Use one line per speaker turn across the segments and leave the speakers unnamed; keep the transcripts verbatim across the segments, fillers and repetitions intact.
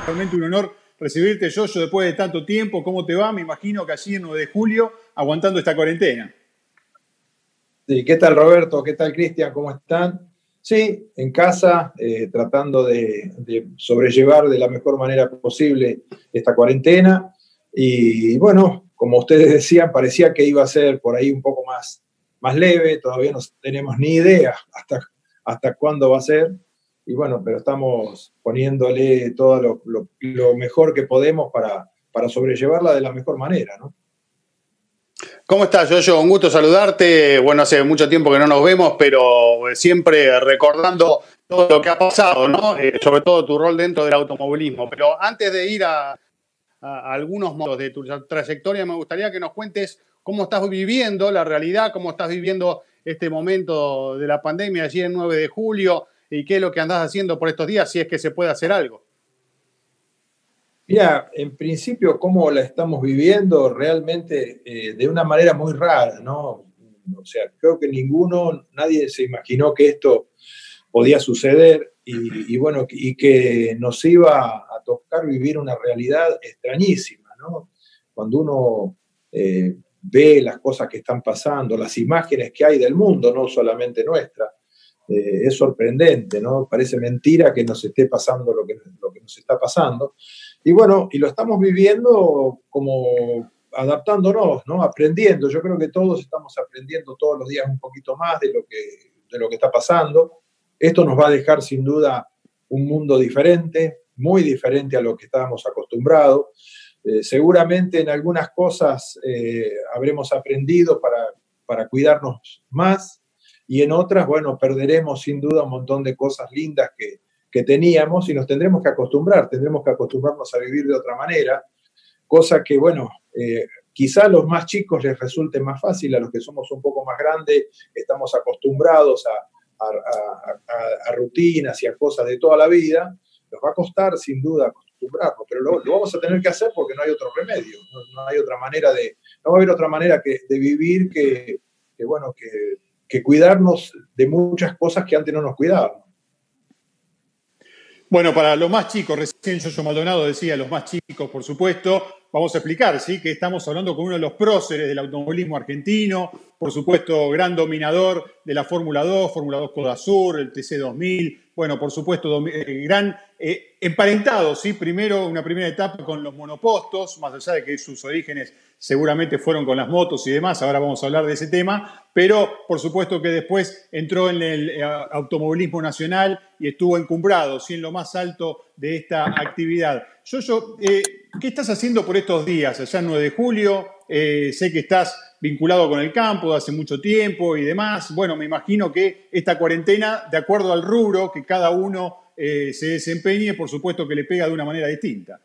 Realmente un honor recibirte, Yoyo, después de tanto tiempo. ¿Cómo te va? Me imagino que allí en nueve de julio, aguantando esta cuarentena.
Sí, ¿qué tal, Roberto? ¿Qué tal, Cristian? ¿Cómo están? Sí, en casa, eh, tratando de, de sobrellevar de la mejor manera posible esta cuarentena. Y bueno, como ustedes decían, parecía que iba a ser por ahí un poco más, más leve. Todavía no tenemos ni idea hasta, hasta cuándo va a ser. Y bueno, pero estamos poniéndole todo lo, lo, lo mejor que podemos para, para sobrellevarla de la mejor manera, ¿no?
¿Cómo estás, Yoyo? Un gusto saludarte. Bueno, hace mucho tiempo que no nos vemos, pero siempre recordando todo lo que ha pasado, ¿no? Eh, sobre todo tu rol dentro del automovilismo. Pero antes de ir a, a, a algunos modos de tu trayectoria, me gustaría que nos cuentes cómo estás viviendo la realidad, cómo estás viviendo este momento de la pandemia allí en nueve de julio y qué es lo que andás haciendo por estos días, si es que se puede hacer algo.
Mira, en principio, cómo la estamos viviendo realmente eh, de una manera muy rara, ¿no? O sea, creo que ninguno, nadie se imaginó que esto podía suceder y, y bueno, y que nos iba a tocar vivir una realidad extrañísima, ¿no? Cuando uno eh, ve las cosas que están pasando, las imágenes que hay del mundo, no solamente nuestra, eh, es sorprendente, ¿no? Parece mentira que nos esté pasando lo que, lo que nos está pasando. Y bueno, y lo estamos viviendo como adaptándonos, ¿no? Aprendiendo. Yo creo que todos estamos aprendiendo todos los días un poquito más de lo que, de lo que está pasando. Esto nos va a dejar sin duda un mundo diferente, muy diferente a lo que estábamos acostumbrados. Eh, seguramente en algunas cosas eh, habremos aprendido para, para cuidarnos más y en otras, bueno, perderemos sin duda un montón de cosas lindas que, que teníamos y nos tendremos que acostumbrar, tendremos que acostumbrarnos a vivir de otra manera, cosa que, bueno, eh, quizá a los más chicos les resulte más fácil, a los que somos un poco más grandes estamos acostumbrados a, a, a, a, a rutinas y a cosas de toda la vida, nos va a costar sin duda acostumbrarnos, pero lo, lo vamos a tener que hacer porque no hay otro remedio, no, no hay otra manera de, no va a haber otra manera que, de vivir que, que bueno, que, que cuidarnos de muchas cosas que antes no nos cuidábamos.
Bueno, para los más chicos, recién Yoyo Maldonado decía, los más chicos, por supuesto, vamos a explicar, ¿sí? Que estamos hablando con uno de los próceres del automovilismo argentino, por supuesto, gran dominador de la Fórmula dos, Fórmula dos Coda Sur, el T C dos mil, bueno, por supuesto, eh, gran eh, emparentado, ¿sí? Primero, una primera etapa con los monopostos, más allá de que sus orígenes seguramente fueron con las motos y demás, ahora vamos a hablar de ese tema, pero por supuesto que después entró en el eh, automovilismo nacional y estuvo encumbrado, ¿sí? En lo más alto de esta actividad. Yoyo, eh, ¿qué estás haciendo por estos días? Allá en nueve de julio, eh, sé que estás vinculado con el campo de hace mucho tiempo y demás. Bueno, me imagino que esta cuarentena, de acuerdo al rubro que cada uno eh, se desempeñe, por supuesto que le pega de una manera distinta.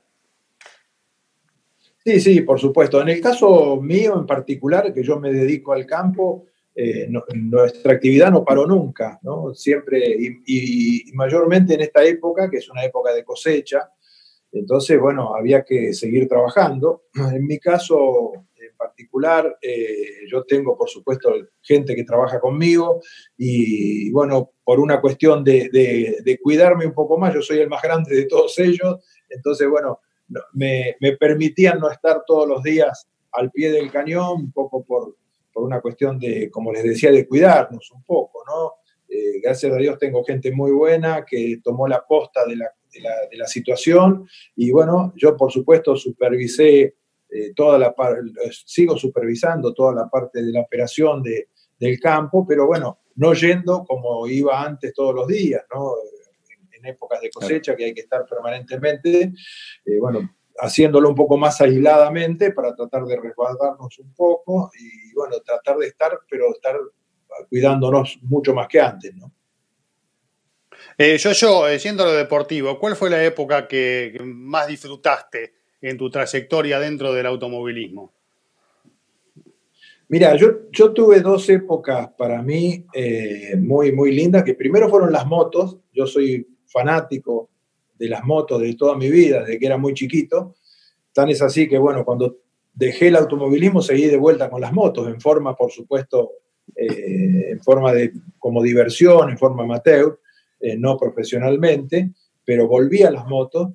Sí, sí, por supuesto. En el caso mío en particular, que yo me dedico al campo, eh, no, nuestra actividad no paró nunca, ¿no? Siempre, y, y mayormente en esta época, que es una época de cosecha, entonces, bueno, había que seguir trabajando. En mi caso en particular, eh, yo tengo, por supuesto, gente que trabaja conmigo y, bueno, por una cuestión de, de, de cuidarme un poco más, yo soy el más grande de todos ellos, entonces, bueno, me, me permitían no estar todos los días al pie del cañón, un poco por, por una cuestión de, como les decía, de cuidarnos un poco, ¿no? Eh, gracias a Dios tengo gente muy buena que tomó la posta de la De la, de la situación y bueno, yo por supuesto supervisé eh, toda la parte, sigo supervisando toda la parte de la operación de, del campo, pero bueno, no yendo como iba antes todos los días, ¿no? En, en épocas de cosecha que hay que estar permanentemente, eh, bueno, haciéndolo un poco más aisladamente para tratar de resguardarnos un poco y bueno, tratar de estar, pero estar cuidándonos mucho más que antes, ¿no?
Eh, Yoyo, eh, yendo a lo deportivo, ¿cuál fue la época que, que más disfrutaste en tu trayectoria dentro del automovilismo?
Mira, yo, yo tuve dos épocas para mí eh, muy, muy lindas, que primero fueron las motos. Yo soy fanático de las motos de toda mi vida, desde que era muy chiquito. Tan es así que, bueno, cuando dejé el automovilismo seguí de vuelta con las motos, en forma, por supuesto, eh, en forma de, como diversión, en forma amateur, eh, no profesionalmente, pero volví a las motos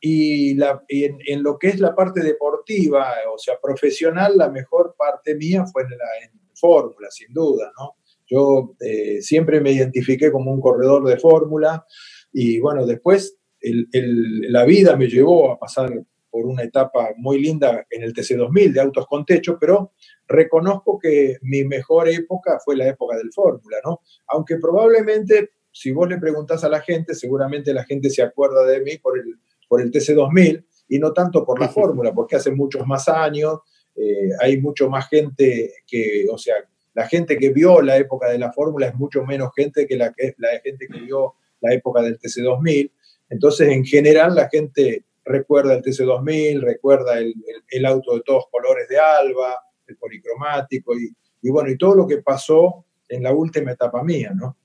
y, la, y en, en lo que es la parte deportiva, o sea, profesional, la mejor parte mía fue en, la, en Fórmula, sin duda, ¿no? Yo eh, siempre me identifiqué como un corredor de Fórmula y bueno, después el, el, la vida me llevó a pasar por una etapa muy linda en el T C dos mil de autos con techo, pero reconozco que mi mejor época fue la época del Fórmula, ¿no? Aunque probablemente, si vos le preguntás a la gente, seguramente la gente se acuerda de mí por el, por el T C dos mil y no tanto por la Fórmula, porque hace muchos más años, eh, hay mucho más gente que, o sea, la gente que vio la época de la Fórmula es mucho menos gente que la, que la gente que vio la época del T C dos mil. Entonces, en general, la gente recuerda el T C dos mil, recuerda el, el, el auto de todos colores de Alba, el policromático y, y bueno, y todo lo que pasó en la última etapa mía, ¿no?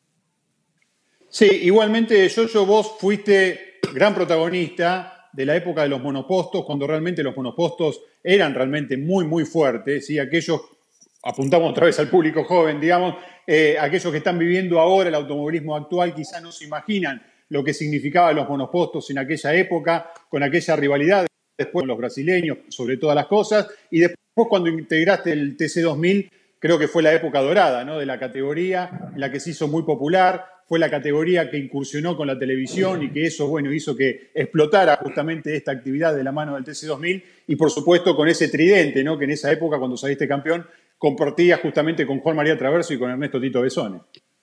Sí, igualmente, Yoyo, vos fuiste gran protagonista de la época de los monopostos, cuando realmente los monopostos eran realmente muy, muy fuertes, ¿sí? Aquellos, apuntamos otra vez al público joven, digamos, eh, aquellos que están viviendo ahora el automovilismo actual quizá no se imaginan lo que significaban los monopostos en aquella época, con aquella rivalidad, después con los brasileños, sobre todas las cosas, y después cuando integraste el T C dos mil, creo que fue la época dorada, ¿no?, de la categoría, en la que se hizo muy popular, fue la categoría que incursionó con la televisión y que eso, bueno, hizo que explotara justamente esta actividad de la mano del T C dos mil y, por supuesto, con ese tridente, ¿no?, que en esa época, cuando saliste campeón, compartías justamente con Juan María Traverso y con Ernesto Tito Besone.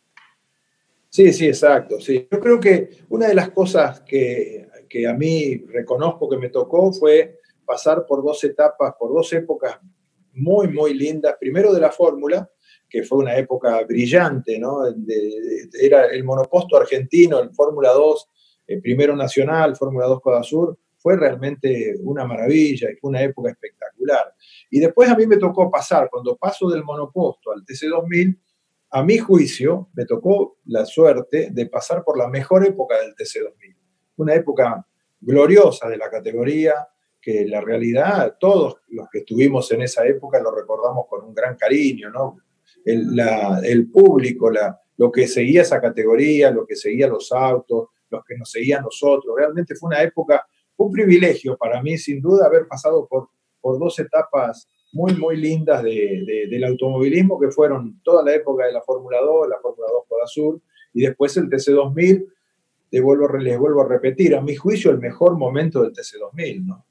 Sí, sí, exacto. Sí. Yo creo que una de las cosas que, que a mí reconozco que me tocó fue pasar por dos etapas, por dos épocas muy, muy lindas. Primero de la Fórmula, que fue una época brillante, ¿no? De, de, era el monoposto argentino, el Fórmula dos, el primero nacional, Fórmula dos Coda Sur, fue realmente una maravilla y fue una época espectacular. Y después a mí me tocó pasar, cuando paso del monoposto al T C dos mil, a mi juicio, me tocó la suerte de pasar por la mejor época del T C dos mil. Una época gloriosa de la categoría, que la realidad, todos los que estuvimos en esa época lo recordamos con un gran cariño, ¿no? El, la, el público, la, lo que seguía esa categoría, lo que seguía los autos, los que nos seguían nosotros. Realmente fue una época, un privilegio para mí, sin duda, haber pasado por, por dos etapas muy, muy lindas de, de, del automovilismo, que fueron toda la época de la Fórmula dos, la Fórmula dos Coda Sur, y después el T C dos mil. Les vuelvo, les vuelvo a repetir, a mi juicio, el mejor momento del T C dos mil, ¿no?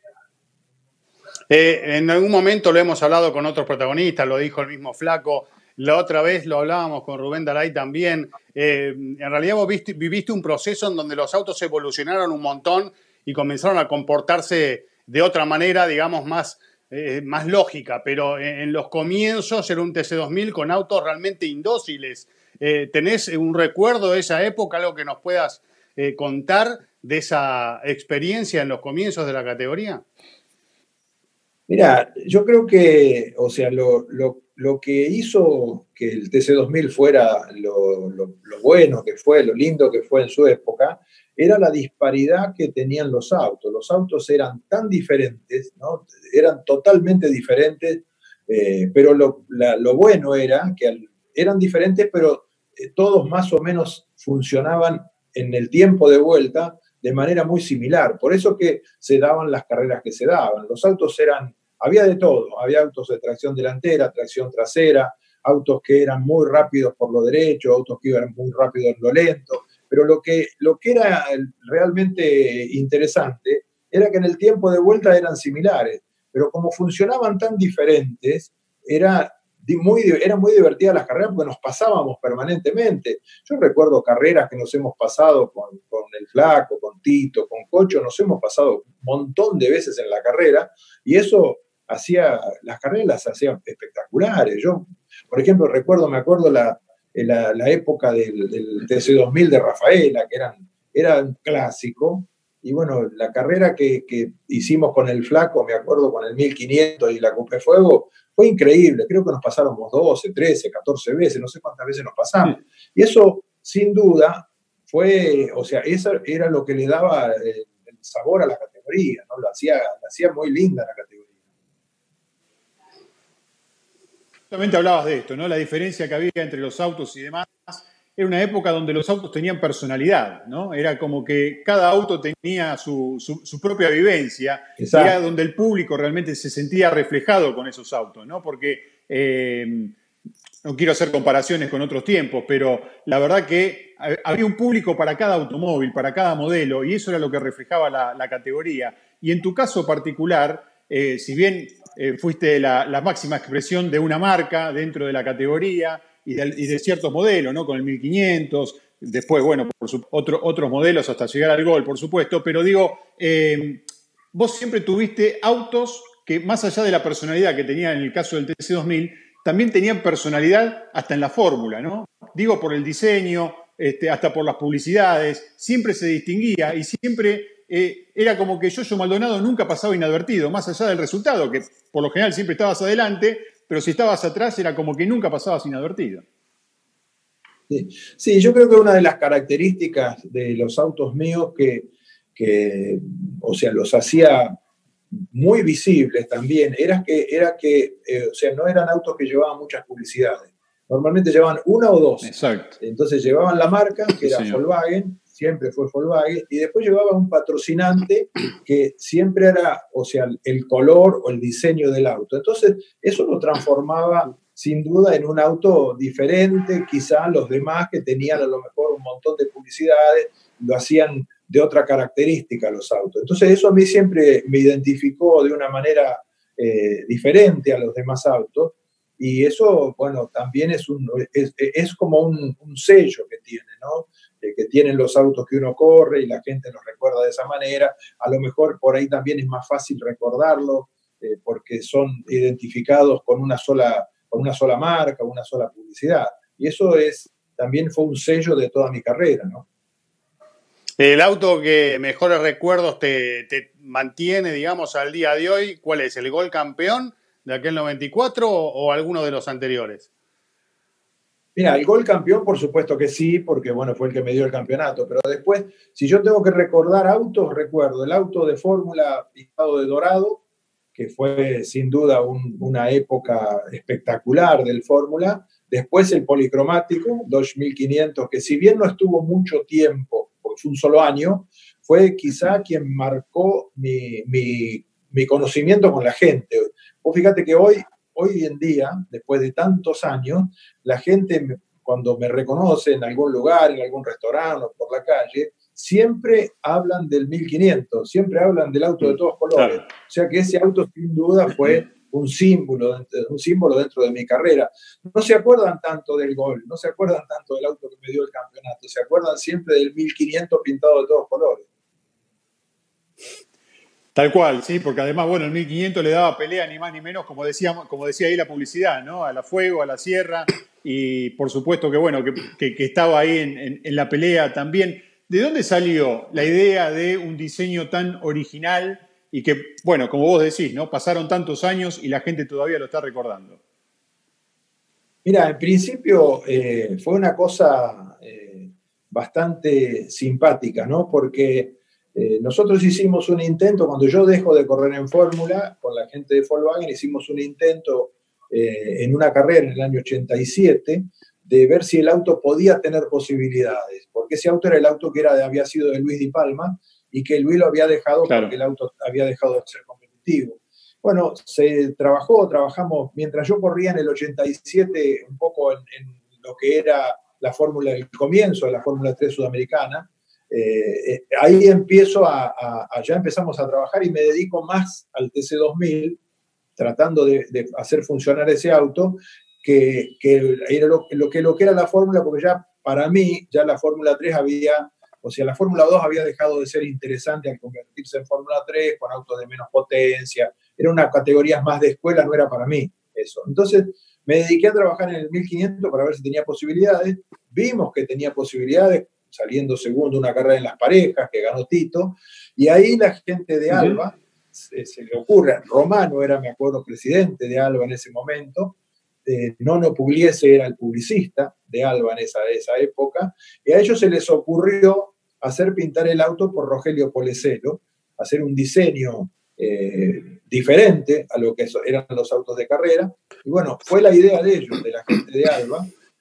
Eh, en algún momento lo hemos hablado con otros protagonistas, lo dijo el mismo Flaco, la otra vez lo hablábamos con Rubén Daray también. Eh, en realidad vos viste, viviste un proceso en donde los autos evolucionaron un montón y comenzaron a comportarse de otra manera, digamos, más, eh, más lógica, pero en, en los comienzos era un T C dos mil con autos realmente indóciles. Eh, ¿Tenés un recuerdo de esa época, algo que nos puedas eh, contar de esa experiencia en los comienzos de la categoría?
Mira, yo creo que, o sea, lo, lo, lo que hizo que el T C dos mil fuera lo, lo, lo bueno que fue, lo lindo que fue en su época, era la disparidad que tenían los autos. Los autos eran tan diferentes, ¿no? Eran totalmente diferentes, eh, pero lo, la, lo bueno era que al, eran diferentes, pero eh, todos más o menos funcionaban en el tiempo de vuelta de manera muy similar. Por eso que se daban las carreras que se daban. Los autos eran, había de todo, había autos de tracción delantera, tracción trasera, autos que eran muy rápidos por lo derecho, autos que iban muy rápido en lo lento, pero lo que, lo que era realmente interesante era que en el tiempo de vuelta eran similares, pero como funcionaban tan diferentes, era muy, era muy divertida las carreras porque nos pasábamos permanentemente. Yo recuerdo carreras que nos hemos pasado con, con el Flaco, con Tito, con Cocho, nos hemos pasado un montón de veces en la carrera y eso hacía, las carreras las hacían espectaculares. Yo, por ejemplo, recuerdo, me acuerdo la, la, la época del, del T C dos mil de Rafaela, que eran, era un clásico, y bueno, la carrera que, que hicimos con el Flaco, me acuerdo, con el mil quinientos y la Cupe Fuego, fue increíble. Creo que nos pasáramos doce, trece, catorce veces, no sé cuántas veces nos pasamos. Y eso, sin duda, fue, o sea, eso era lo que le daba el, el sabor a la categoría, ¿no? Lo hacía, lo hacía muy linda la categoría.
Justamente hablabas de esto, ¿no? La diferencia que había entre los autos y demás. era una época donde los autos tenían personalidad, ¿no? Era como que cada auto tenía su, su, su propia vivencia,
Exacto.
Era donde el público realmente se sentía reflejado con esos autos, ¿no? Porque eh, no quiero hacer comparaciones con otros tiempos, pero la verdad que había un público para cada automóvil, para cada modelo, y eso era lo que reflejaba la, la categoría. Y en tu caso particular, eh, si bien eh, fuiste la, la máxima expresión de una marca dentro de la categoría y de, y de ciertos modelos, ¿no? Con el mil quinientos, después, bueno, por su, otro, otros modelos hasta llegar al Gol, por supuesto, pero digo, eh, vos siempre tuviste autos que, más allá de la personalidad que tenía en el caso del T C dos mil, también tenían personalidad hasta en la fórmula, ¿no? Digo, por el diseño, este, hasta por las publicidades, siempre se distinguía y siempre eh, era como que Yoyo Maldonado nunca pasaba inadvertido, más allá del resultado, que por lo general siempre estabas adelante, pero si estabas atrás era como que nunca pasabas inadvertido.
Sí, sí, yo creo que una de las características de los autos míos que, que o sea, los hacía muy visibles también, era que, era que eh, o sea, no eran autos que llevaban muchas publicidades. Normalmente llevaban una o dos.
Exacto.
Entonces llevaban la marca, que era
Sí,
Volkswagen, siempre fue Volkswagen, y después llevaba un patrocinante que siempre era, o sea, el color o el diseño del auto. Entonces, eso lo transformaba sin duda en un auto diferente, quizá los demás que tenían a lo mejor un montón de publicidades, lo hacían de otra característica los autos. Entonces eso a mí siempre me identificó de una manera eh, diferente a los demás autos, y eso, bueno, también es, un, es, es como un, un sello que tiene, ¿no? Eh, que tienen los autos que uno corre y la gente los recuerda de esa manera. A lo mejor por ahí también es más fácil recordarlo eh, porque son identificados con una sola, con una sola marca, una sola publicidad. Y eso es, también fue un sello de toda mi carrera, ¿no?
El auto que mejores recuerdos te, te mantiene, digamos, al día de hoy, ¿cuál es? ¿El Gol campeón de aquel noventa y cuatro o, o alguno de los anteriores?
Mira, el Gol campeón, por supuesto que sí, porque bueno, fue el que me dio el campeonato, pero después, si yo tengo que recordar autos, recuerdo el auto de Fórmula pintado de dorado, que fue sin duda un, una época espectacular del Fórmula. Después el policromático, Dodge mil quinientos, que si bien no estuvo mucho tiempo, porque fue un solo año, fue quizá quien marcó mi, mi, mi conocimiento con la gente. Vos fíjate que hoy, hoy en día, después de tantos años, la gente me, cuando me reconoce en algún lugar, en algún restaurante o por la calle, siempre hablan del mil quinientos, siempre hablan del auto de todos colores. Claro. O sea que ese auto sin duda fue un símbolo, un símbolo dentro de mi carrera. No se acuerdan tanto del Gol, no se acuerdan tanto del auto que me dio el campeonato, se acuerdan siempre del mil quinientos pintado de todos colores.
Tal cual, sí, porque además, bueno, el mil quinientos le daba pelea ni más ni menos, como, decíamos, como decía ahí la publicidad, ¿no? A la Fuego, a la Sierra, y por supuesto que, bueno, que, que, que estaba ahí en, en, en la pelea también. ¿De dónde salió la idea de un diseño tan original y que, bueno, como vos decís, ¿no? Pasaron tantos años y la gente todavía lo está recordando?
Mira, en principio eh, fue una cosa eh, bastante simpática, ¿no? Porque eh, nosotros hicimos un intento, cuando yo dejo de correr en Fórmula, con la gente de Volkswagen, hicimos un intento eh, en una carrera en el año ochenta y siete, de ver si el auto podía tener posibilidades, porque ese auto era el auto que era de, había sido de Luis Di Palma y que Luis lo había dejado claro. Porque el auto había dejado de ser competitivo. Bueno, se trabajó, trabajamos, mientras yo corría en el ochenta y siete un poco en, en lo que era la fórmula, el comienzo de la Fórmula tres sudamericana, eh, eh, ahí empiezo a, a, a, ya empezamos a trabajar y me dedico más al T C dos mil, tratando de, de hacer funcionar ese auto, que, que era lo, lo, que, lo que era la fórmula, porque ya para mí, ya la Fórmula tres había, o sea, la Fórmula dos había dejado de ser interesante al convertirse en Fórmula tres, con autos de menos potencia, era una categoría más de escuela, no era para mí eso. Entonces me dediqué a trabajar en el mil quinientos para ver si tenía posibilidades, vimos que tenía posibilidades, saliendo segundo una carrera en las parejas, que ganó Tito, y ahí la gente de Alba, uh-huh. se, se le ocurre, Romano era, me acuerdo, presidente de Alba en ese momento, Eh, Nono Pugliese era el publicista de Alba en esa, esa época, y a ellos se les ocurrió hacer pintar el auto por Rogelio Poleselo, hacer un diseño eh, diferente a lo que eran los autos de carrera, y bueno, fue la idea de ellos, de la gente de Alba,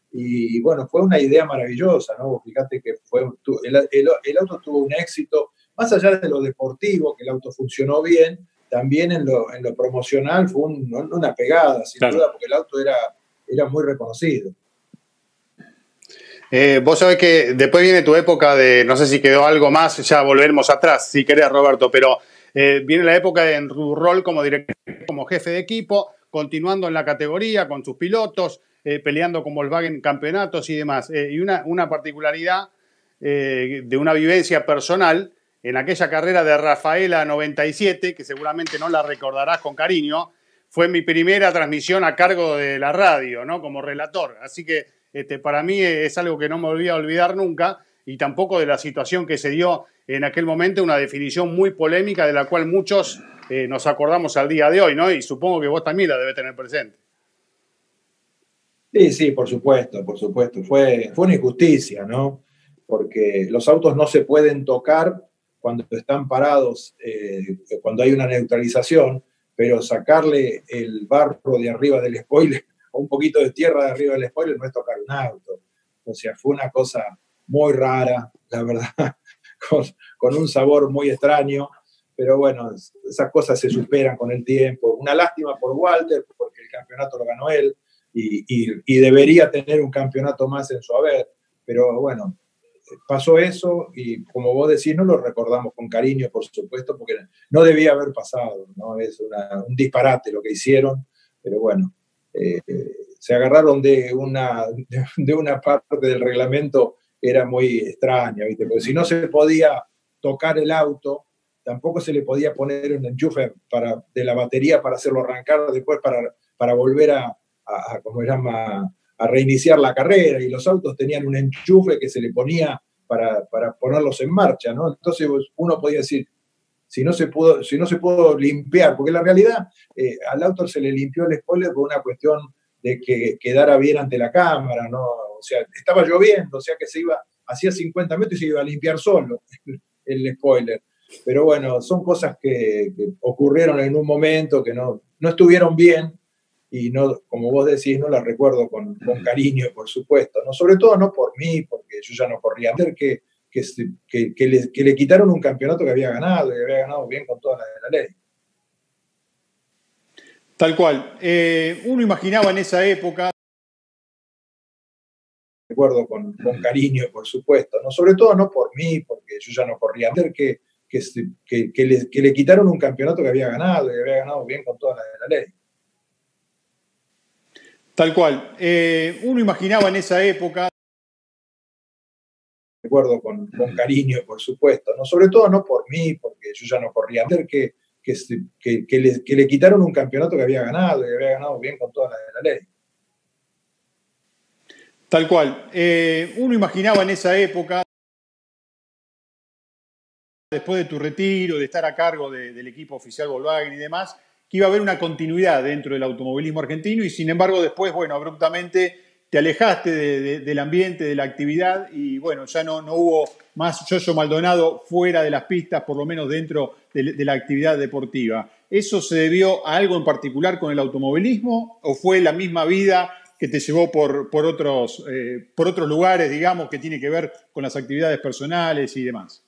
Y bueno, fue una idea maravillosa, ¿no? Fíjate que fue, el, el, el auto tuvo un éxito, más allá de lo deportivo, que el auto funcionó bien, también en lo, en lo promocional fue un, una pegada, sin claro. duda, porque el auto era, era muy reconocido.
Eh, vos sabés que después viene tu época de, no sé si quedó algo más, ya volveremos atrás, si querés, Roberto, pero eh, viene la época de, en tu rol como director, como jefe de equipo, continuando en la categoría con sus pilotos, eh, peleando con Volkswagen campeonatos y demás. Eh, y una, una particularidad eh, de una vivencia personal en aquella carrera de Rafaela noventa y siete, que seguramente no la recordarás con cariño, fue mi primera transmisión a cargo de la radio, ¿no? Como relator. Así que este, para mí es algo que no me voy a olvidar nunca, y tampoco de la situación que se dio en aquel momento, una definición muy polémica de la cual muchos eh, nos acordamos al día de hoy, ¿no? Y supongo que vos también la debes tener presente.
Sí, sí, por supuesto, por supuesto. Fue, fue una injusticia, ¿no? Porque los autos no se pueden tocar cuando están parados, eh, cuando hay una neutralización, pero sacarle el barro de arriba del spoiler o un poquito de tierra de arriba del spoiler no es tocar un auto. O sea, fue una cosa muy rara, la verdad, con, con un sabor muy extraño, pero bueno, esas cosas se superan con el tiempo. Una lástima por Walter, porque el campeonato lo ganó él, y, y, y debería tener un campeonato más en su haber, pero bueno, pasó eso y como vos decís, no lo recordamos con cariño, por supuesto, porque no debía haber pasado, ¿no? Es una, un disparate lo que hicieron, pero bueno, eh, se agarraron de una, de, de una parte del reglamento que era muy extraña, ¿viste? Porque si no se podía tocar el auto, tampoco se le podía poner un enchufe para, de la batería para hacerlo arrancar después para, para volver a, a, a ¿cómo se llama?, a reiniciar la carrera, y los autos tenían un enchufe que se le ponía para, para ponerlos en marcha, ¿no? Entonces uno podía decir, si no se pudo, si no se pudo limpiar, porque la realidad eh, al auto se le limpió el spoiler por una cuestión de que quedara bien ante la cámara, ¿no? O sea, estaba lloviendo, o sea que se iba, hacía cincuenta metros y se iba a limpiar solo el, el spoiler. Pero bueno, son cosas que, que ocurrieron en un momento que no, no estuvieron bien, y no, como vos decís, no las recuerdo con, con cariño, por supuesto, ¿no? Sobre todo no por mí, porque yo ya no corría, que, que, que, que, le, que le quitaron un campeonato que había ganado, y que había ganado bien con toda la de la ley.
Tal cual. Eh, uno imaginaba en esa época...
Recuerdo con, con cariño, por supuesto, ¿no? Sobre todo no por mí, porque yo ya no corría, que, que, que, que, le, que le quitaron un campeonato que había ganado, y que había ganado bien con toda la de la ley.
Tal cual. Eh, uno imaginaba en esa época...
Recuerdo con, con cariño, por supuesto, ¿no? Sobre todo no por mí, porque yo ya no corría, que, que, que, que, le, que le quitaron un campeonato que había ganado, y que había ganado bien con toda la de la ley.
Tal cual. Eh, uno imaginaba en esa época, después de tu retiro, de estar a cargo de, del equipo oficial Volkswagen y demás, que iba a haber una continuidad dentro del automovilismo argentino, y sin embargo después, bueno, abruptamente te alejaste de, de, del ambiente, de la actividad, y bueno, ya no, no hubo más Yoyo Maldonado fuera de las pistas, por lo menos dentro de, de la actividad deportiva. ¿Eso se debió a algo en particular con el automovilismo, o fue la misma vida que te llevó por, por, otros, eh, por otros lugares, digamos, que tiene que ver con las actividades personales y demás?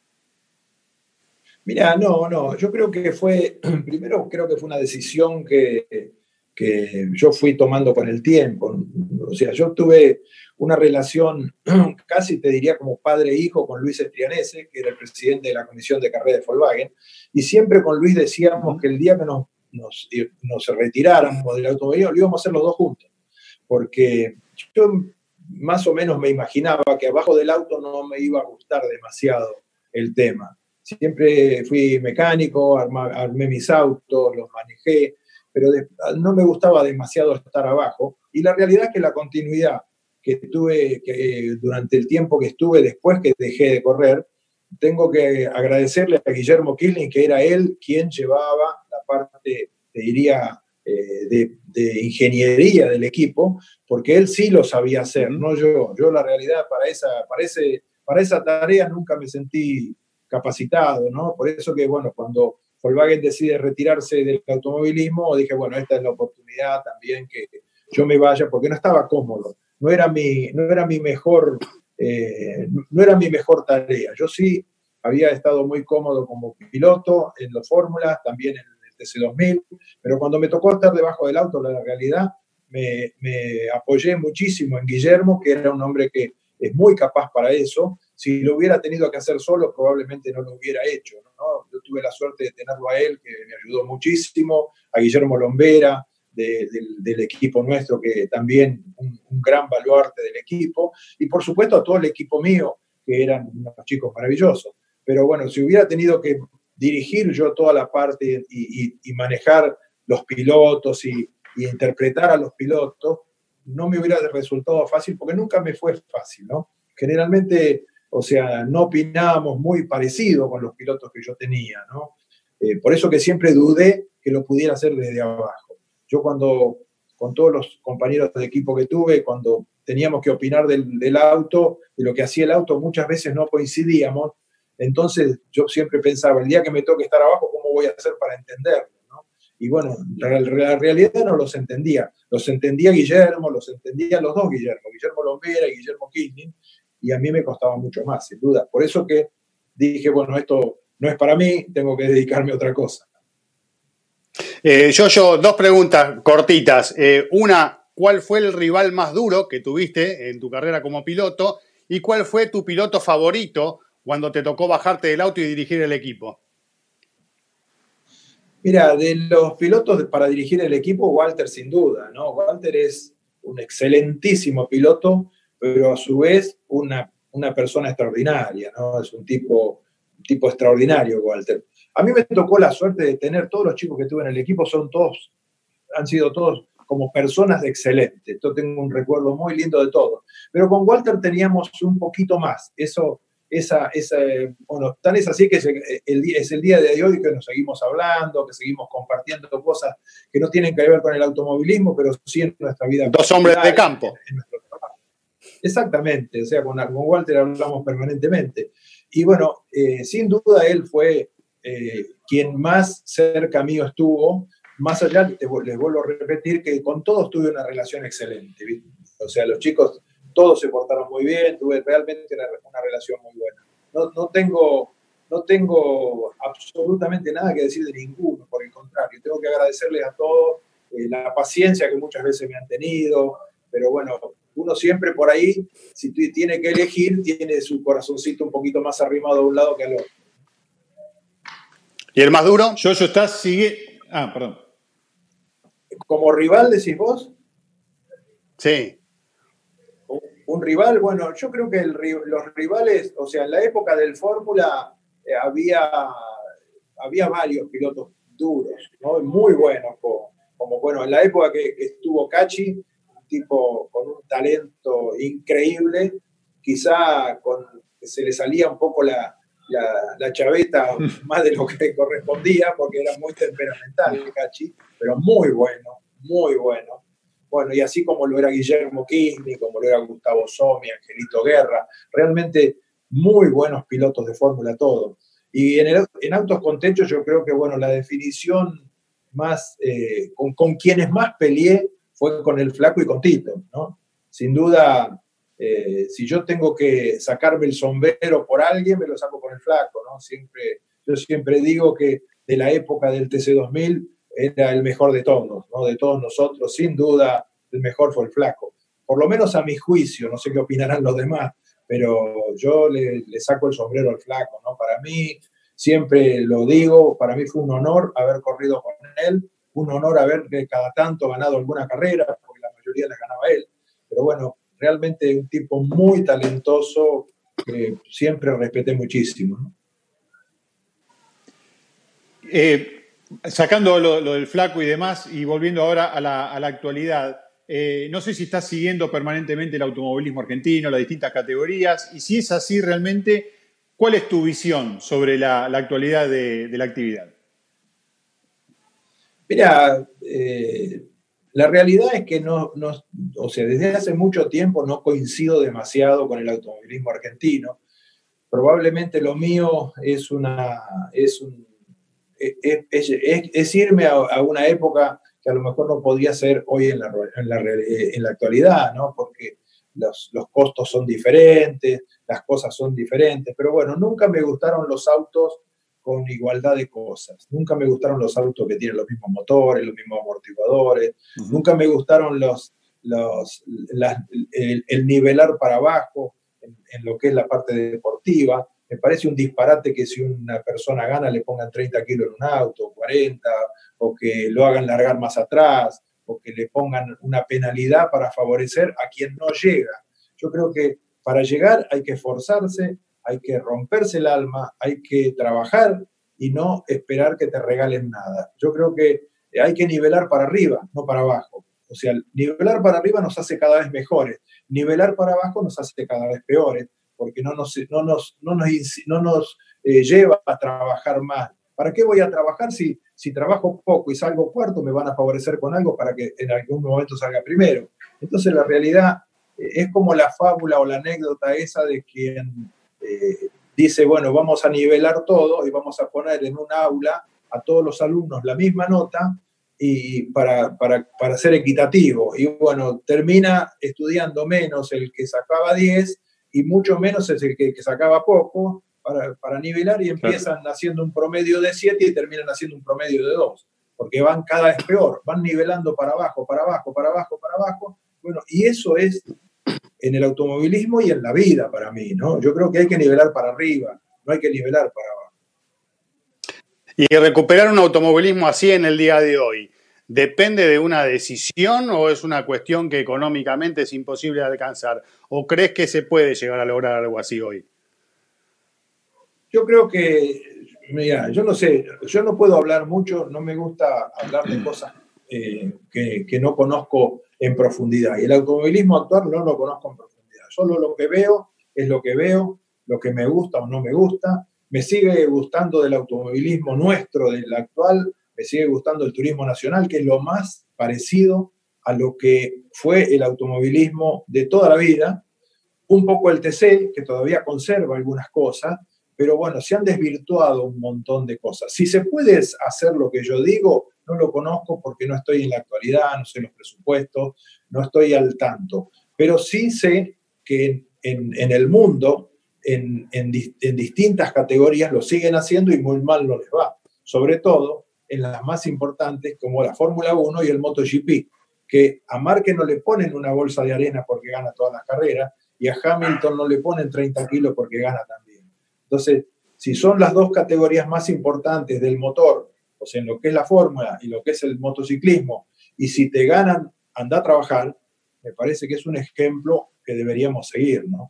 Mira, no, no, yo creo que fue, primero creo que fue una decisión que, que yo fui tomando con el tiempo. O sea, yo tuve una relación casi, te diría, como padre e hijo con Luis Estrianese, que era el presidente de la comisión de carrera de Volkswagen, y siempre con Luis decíamos que el día que nos, nos, nos retiráramos del automovilismo lo íbamos a hacer los dos juntos, porque yo más o menos me imaginaba que abajo del auto no me iba a gustar demasiado el tema. Siempre fui mecánico, arma, armé mis autos, los manejé, pero de, no me gustaba demasiado estar abajo. Y la realidad es que la continuidad que tuve que, durante el tiempo que estuve después que dejé de correr, tengo que agradecerle a Guillermo Killing, que era él quien llevaba la parte, te diría, eh, de, de ingeniería del equipo, porque él sí lo sabía hacer, uh-huh. no yo. Yo la realidad para esa, para, ese, para esa tarea nunca me sentí capacitado, ¿no? Por eso que, bueno, cuando Volkswagen decide retirarse del automovilismo, dije, bueno, esta es la oportunidad también que yo me vaya, porque no estaba cómodo. no era mi, no era mi mejor, eh, no era mi mejor tarea. Yo sí había estado muy cómodo como piloto en las fórmulas, también en el T C dos mil, pero cuando me tocó estar debajo del auto, la realidad, me, me apoyé muchísimo en Guillermo, que era un hombre que es muy capaz para eso. Si lo hubiera tenido que hacer solo, probablemente no lo hubiera hecho, ¿no? Yo tuve la suerte de tenerlo a él, que me ayudó muchísimo, a Guillermo Lombera, de, de, del equipo nuestro, que también un, un gran baluarte del equipo, y por supuesto a todo el equipo mío, que eran unos chicos maravillosos. Pero bueno, si hubiera tenido que dirigir yo toda la parte y, y, y manejar los pilotos y, y interpretar a los pilotos, no me hubiera resultado fácil, porque nunca me fue fácil, ¿no? Generalmente, o sea, no opinábamos muy parecido con los pilotos que yo tenía, ¿no? Eh, por eso que siempre dudé que lo pudiera hacer desde abajo. Yo cuando, con todos los compañeros de equipo que tuve, cuando teníamos que opinar del, del auto, de lo que hacía el auto, muchas veces no coincidíamos. Entonces yo siempre pensaba, el día que me toque estar abajo, ¿cómo voy a hacer para entenderlo, ¿no? Y bueno, la, la realidad no los entendía. Los entendía Guillermo, los entendía los dos Guillermo, Guillermo Lombera y Guillermo Kirchner, y a mí me costaba mucho más, sin duda. Por eso que dije, bueno, esto no es para mí, tengo que dedicarme a otra cosa.
Eh, yo, yo, dos preguntas cortitas. Eh, una, ¿cuál fue el rival más duro que tuviste en tu carrera como piloto? ¿Y cuál fue tu piloto favorito cuando te tocó bajarte del auto y dirigir el equipo?
Mira, de los pilotos para dirigir el equipo, Walter sin duda, ¿no? Walter es un excelentísimo piloto, pero a su vez una, una persona extraordinaria, ¿no? Es un tipo, un tipo extraordinario, Walter. A mí me tocó la suerte de tener todos los chicos que tuve en el equipo, son todos, han sido todos como personas excelentes. Yo tengo un recuerdo muy lindo de todos. Pero con Walter teníamos un poquito más. Eso, esa, esa, bueno, tan es así que es el, es el día de hoy que nos seguimos hablando, que seguimos compartiendo cosas que no tienen que ver con el automovilismo, pero sí en nuestra vida.
Dos hombres de campo.
En, en nuestro trabajo. Exactamente, o sea, con, con Walter hablamos permanentemente. Y bueno, eh, sin duda él fue eh, quien más cerca mío estuvo. Más allá, te, les vuelvo a repetir que con todos tuve una relación excelente, ¿viste? O sea, los chicos, todos se portaron muy bien, tuve realmente una, una relación muy buena. No, no, tengo, no tengo absolutamente nada que decir de ninguno, por el contrario, tengo que agradecerles a todos eh, la paciencia que muchas veces me han tenido, pero bueno, uno siempre por ahí, si tiene que elegir, tiene su corazoncito un poquito más arrimado a un lado que al otro.
¿Y el más duro?
Yo, yo está, sigue... Ah, perdón.
¿Como rival decís vos?
Sí.
Un rival, bueno, yo creo que el, los rivales, o sea, en la época del Fórmula eh, había, había varios pilotos duros, ¿no? Muy buenos, como, como bueno, en la época que, que estuvo Cachi, un tipo con un talento increíble, quizá con, se le salía un poco la, la, la chaveta más de lo que correspondía, porque era muy temperamental Cachi, pero muy bueno, muy bueno. Bueno, y así como lo era Guillermo Kirchner, como lo era Gustavo Somi, Angelito Guerra, realmente muy buenos pilotos de Fórmula todos. Y en, el, en autos con techo yo creo que, bueno, la definición más, eh, con, con quienes más peleé fue con el Flaco y con Tito, ¿no? Sin duda, eh, si yo tengo que sacarme el sombrero por alguien, me lo saco con el Flaco, ¿no? Siempre, yo siempre digo que de la época del T C dos mil era el mejor de todos, ¿no? De todos nosotros, sin duda, el mejor fue el Flaco. Por lo menos a mi juicio, no sé qué opinarán los demás, pero yo le, le saco el sombrero al Flaco, ¿no? Para mí, siempre lo digo, para mí fue un honor haber corrido con él, un honor haber cada tanto ganado alguna carrera, porque la mayoría las ganaba él. Pero bueno, realmente un tipo muy talentoso que siempre respeté muchísimo, ¿no?
Eh, Sacando lo, lo del Flaco y demás, y volviendo ahora a la, a la actualidad, eh, no sé si estás siguiendo permanentemente el automovilismo argentino, las distintas categorías, y si es así realmente, ¿cuál es tu visión sobre la, la actualidad de, de la actividad?
Mira, eh, la realidad es que no, no, o sea, desde hace mucho tiempo no coincido demasiado con el automovilismo argentino. Probablemente lo mío es una, es un Es, es, es irme a, a una época que a lo mejor no podría ser hoy en la, en la, en la actualidad, ¿no? Porque los, los costos son diferentes, las cosas son diferentes, pero bueno, nunca me gustaron los autos con igualdad de cosas. Nunca me gustaron los autos que tienen los mismos motores, los mismos amortiguadores. Uh-huh. Nunca me gustaron los, los, las, el, el nivelar para abajo en, en lo que es la parte deportiva. Me parece un disparate que si una persona gana le pongan treinta kilos en un auto, cuarenta, o que lo hagan largar más atrás, o que le pongan una penalidad para favorecer a quien no llega. Yo creo que para llegar hay que esforzarse, hay que romperse el alma, hay que trabajar y no esperar que te regalen nada. Yo creo que hay que nivelar para arriba, no para abajo. O sea, nivelar para arriba nos hace cada vez mejores, nivelar para abajo nos hace cada vez peores, porque no nos, no nos, no nos, no nos eh, lleva a trabajar más. ¿Para qué voy a trabajar si, si trabajo poco y salgo cuarto? Me van a favorecer con algo para que en algún momento salga primero. Entonces la realidad eh, es como la fábula o la anécdota esa de quien eh, dice, bueno, vamos a nivelar todo y vamos a poner en un aula a todos los alumnos la misma nota y para, para, para ser equitativo. Y bueno, termina estudiando menos el que sacaba diez y mucho menos es el que, que sacaba poco para, para nivelar y empiezan claro. haciendo un promedio de siete y terminan haciendo un promedio de dos, porque van cada vez peor, van nivelando para abajo, para abajo, para abajo, para abajo. Bueno, y eso es en el automovilismo y en la vida para mí, ¿no? Yo creo que hay que nivelar para arriba, no hay que nivelar para abajo.
Y recuperar un automovilismo así en el día de hoy, ¿depende de una decisión o es una cuestión que económicamente es imposible de alcanzar? ¿O crees que se puede llegar a lograr algo así hoy?
Yo creo que, mira, yo no sé, yo no puedo hablar mucho, no me gusta hablar de cosas eh, que, que no conozco en profundidad. Y el automovilismo actual no lo conozco en profundidad. Solo lo que veo es lo que veo, lo que me gusta o no me gusta. Me sigue gustando del automovilismo nuestro, del actual, me sigue gustando el turismo nacional, que es lo más parecido a lo que fue el automovilismo de toda la vida. Un poco el T C, que todavía conserva algunas cosas, pero bueno, se han desvirtuado un montón de cosas. Si se puede hacer lo que yo digo, no lo conozco porque no estoy en la actualidad, no sé los presupuestos, no estoy al tanto. Pero sí sé que en, en el mundo, en, en, en distintas categorías lo siguen haciendo y muy mal no les va. Sobre todo en las más importantes como la Fórmula uno y el MotoGP, que a Márquez no le ponen una bolsa de arena porque gana todas las carreras y a Hamilton no le ponen treinta kilos porque gana también. Entonces, si son las dos categorías más importantes del motor, o sea, en lo que es la fórmula y lo que es el motociclismo, y si te ganan, anda a trabajar, me parece que es un ejemplo que deberíamos seguir, ¿no?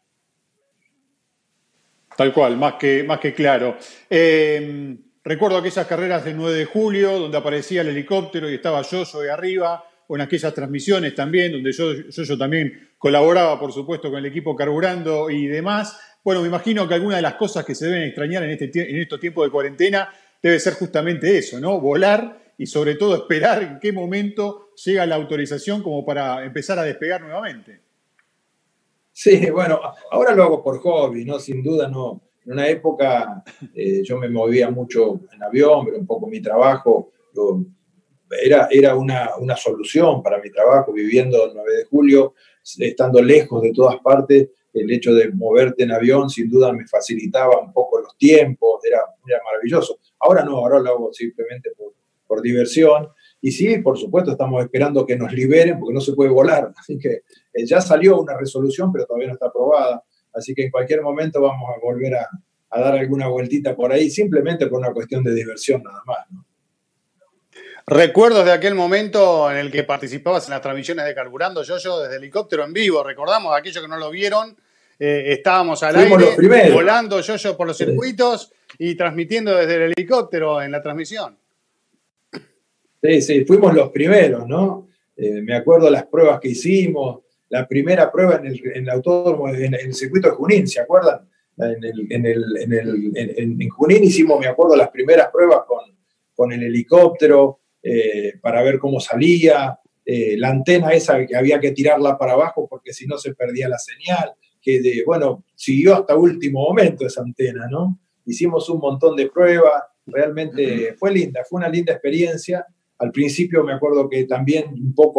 Tal cual, más que, más que claro. Eh, recuerdo aquellas carreras del nueve de julio, donde aparecía el helicóptero y estaba Yoyo de arriba, o en aquellas transmisiones también, donde yo, yo, yo también colaboraba, por supuesto, con el equipo carburando y demás. Bueno, me imagino que alguna de las cosas que se deben extrañar en, este, en estos tiempos de cuarentena debe ser justamente eso, ¿no? Volar y sobre todo esperar en qué momento llega la autorización como para empezar a despegar nuevamente.
Sí, bueno, ahora lo hago por hobby, ¿no? Sin duda no. En una época eh, yo me movía mucho en avión, pero un poco mi trabajo lo, era, era una, una solución para mi trabajo, viviendo el nueve de julio, estando lejos de todas partes. El hecho de moverte en avión sin duda me facilitaba un poco los tiempos, era, era maravilloso. Ahora no, ahora lo hago simplemente por, por diversión. Y sí, por supuesto, estamos esperando que nos liberen porque no se puede volar. Así que eh, ya salió una resolución, pero todavía no está aprobada. Así que en cualquier momento vamos a volver a, a dar alguna vueltita por ahí, simplemente por una cuestión de diversión nada más, ¿no?
Recuerdos de aquel momento en el que participabas en las transmisiones de Carburando, Yoyo, desde helicóptero en vivo. Recordamos, aquellos que no lo vieron, eh, estábamos al
Fuimos
aire, volando Yoyo por los circuitos y transmitiendo desde el helicóptero en la transmisión.
Sí, sí, fuimos los primeros, ¿no? Eh, me acuerdo las pruebas que hicimos, la primera prueba en el, en el autódromo, en, en el circuito de Junín, ¿se acuerdan? En, el, en, el, en, el, en, en Junín hicimos, me acuerdo, las primeras pruebas con, con el helicóptero, Eh, para ver cómo salía, eh, la antena esa que había que tirarla para abajo porque si no se perdía la señal, que de, bueno, siguió hasta último momento esa antena, ¿no? Hicimos un montón de pruebas, realmente fue linda, fue una linda experiencia. Al principio me acuerdo que también un poco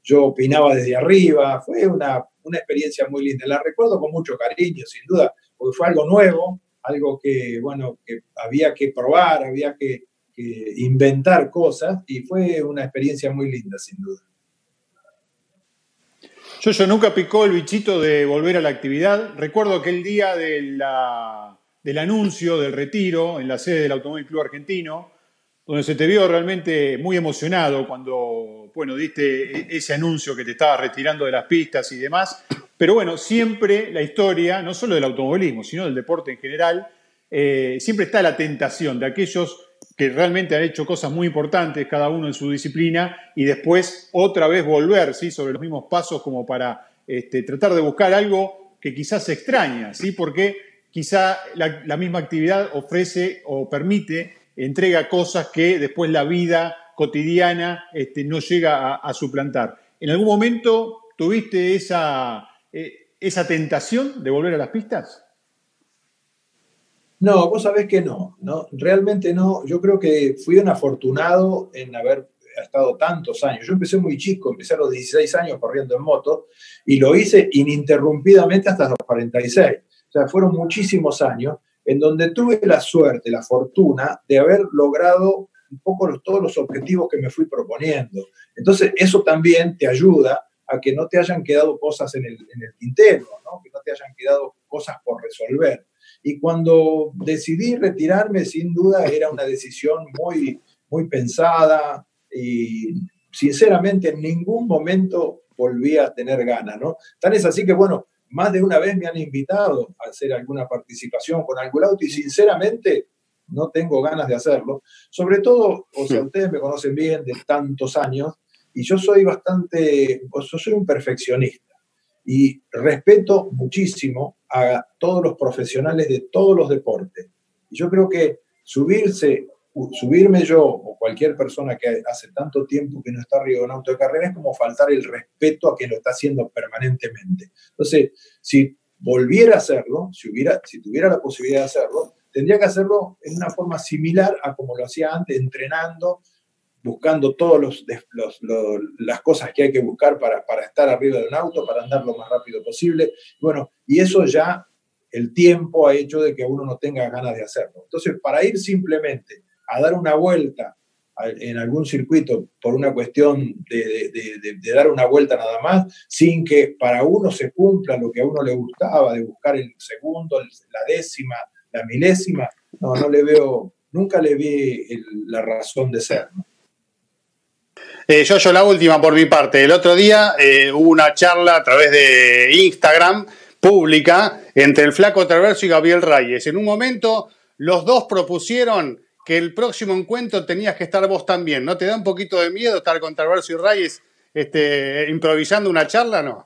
yo opinaba desde arriba, fue una, una experiencia muy linda, la recuerdo con mucho cariño, sin duda, porque fue algo nuevo, algo que, bueno, que había que probar, había que, que inventar cosas, y fue una experiencia muy linda, sin duda.
Yo, yo nunca picó el bichito de volver a la actividad. Recuerdo aquel día de la, del anuncio del retiro en la sede del Automóvil Club Argentino, donde se te vio realmente muy emocionado cuando, bueno, diste ese anuncio que te estabas retirando de las pistas y demás. Pero bueno, siempre la historia, no solo del automovilismo, sino del deporte en general, eh, siempre está la tentación de aquellos que realmente han hecho cosas muy importantes, cada uno en su disciplina, y después otra vez volver, ¿sí?, sobre los mismos pasos como para este, tratar de buscar algo que quizás se extraña, ¿sí?, porque quizá la, la misma actividad ofrece o permite, entrega cosas que después la vida cotidiana este, no llega a, a suplantar. ¿En algún momento tuviste esa, eh, esa tentación de volver a las pistas?
No, vos sabés que no, no, realmente no. Yo creo que fui un afortunado en haber estado tantos años. Yo empecé muy chico, empecé a los dieciséis años corriendo en moto y lo hice ininterrumpidamente hasta los cuarenta y seis. O sea, fueron muchísimos años en donde tuve la suerte, la fortuna de haber logrado un poco los, todos los objetivos que me fui proponiendo. Entonces, eso también te ayuda a que no te hayan quedado cosas en el, en el tintero, ¿no? Que no te hayan quedado cosas por resolver. Y cuando decidí retirarme, sin duda era una decisión muy, muy pensada y sinceramente en ningún momento volví a tener ganas, ¿no? Tan es así que, bueno, más de una vez me han invitado a hacer alguna participación con algún auto y sinceramente no tengo ganas de hacerlo. Sobre todo, o sea, ustedes me conocen bien de tantos años y yo soy bastante, o sea, soy un perfeccionista. Y respeto muchísimo a todos los profesionales de todos los deportes. Y yo creo que subirse, subirme yo o cualquier persona que hace tanto tiempo que no está arriba de un auto de carrera es como faltar el respeto a quien lo está haciendo permanentemente. Entonces, si volviera a hacerlo, si, hubiera, si tuviera la posibilidad de hacerlo, tendría que hacerlo en una forma similar a como lo hacía antes, entrenando, buscando todas los, los, las cosas que hay que buscar para, para estar arriba de un auto, para andar lo más rápido posible. Bueno, y eso ya el tiempo ha hecho de que uno no tenga ganas de hacerlo. Entonces, para ir simplemente a dar una vuelta en algún circuito por una cuestión de, de, de, de dar una vuelta nada más, sin que para uno se cumpla lo que a uno le gustaba, de buscar el segundo, la décima, la milésima, no, no le veo, nunca le vi el, la razón de ser, ¿no?
Eh, yo, yo la última por mi parte. El otro día eh, hubo una charla a través de Instagram pública entre el Flaco Traverso y Gabriel Reyes. En un momento los dos propusieron que el próximo encuentro tenías que estar vos también. ¿No te da un poquito de miedo estar con Traverso y Reyes este, improvisando una charla? No.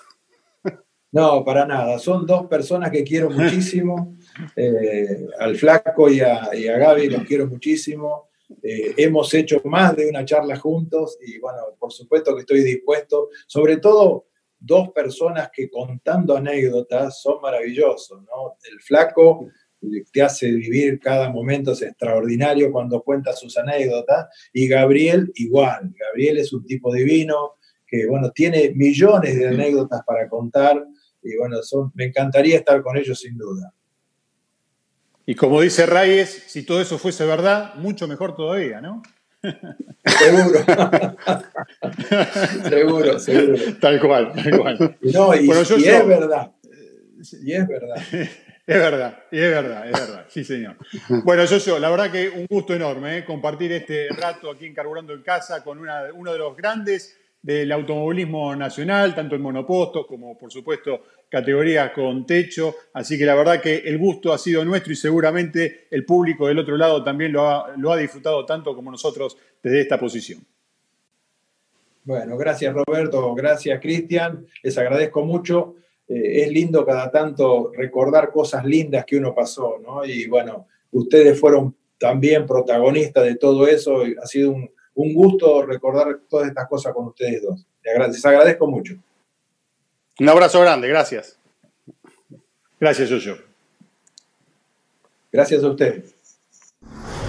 No, para nada. Son dos personas que quiero muchísimo. Eh, al Flaco y a, y a Gaby los quiero muchísimo. Eh, hemos hecho más de una charla juntos y bueno, por supuesto que estoy dispuesto, sobre todo dos personas que contando anécdotas son maravillosos, ¿no? El Flaco te hace vivir cada momento, es extraordinario cuando cuenta sus anécdotas, y Gabriel igual. Gabriel es un tipo divino que bueno, tiene millones de anécdotas para contar y bueno, son, me encantaría estar con ellos sin duda.
Y como dice Reyes, si todo eso fuese verdad, mucho mejor todavía, ¿no?
Seguro. seguro, seguro.
Tal cual, tal cual.
No, y,
bueno, yo,
y
yo,
es verdad. Y es verdad.
Es verdad, y es verdad, es verdad. Sí, señor. Bueno, yo, yo, la verdad que un gusto enorme ¿eh? compartir este rato aquí en Carburando en Casa con una, uno de los grandes del automovilismo nacional, tanto en monopostos como, por supuesto, categorías con techo. Así que la verdad que el gusto ha sido nuestro y seguramente el público del otro lado también lo ha, lo ha disfrutado tanto como nosotros desde esta posición.
Bueno, gracias Roberto, gracias Cristian, les agradezco mucho. Eh, es lindo cada tanto recordar cosas lindas que uno pasó, ¿no? Y bueno, ustedes fueron también protagonistas de todo eso. Y ha sido un, un gusto recordar todas estas cosas con ustedes dos. Les agradezco mucho.
Un abrazo grande, gracias.
Gracias, Yoyo.
Gracias a ustedes.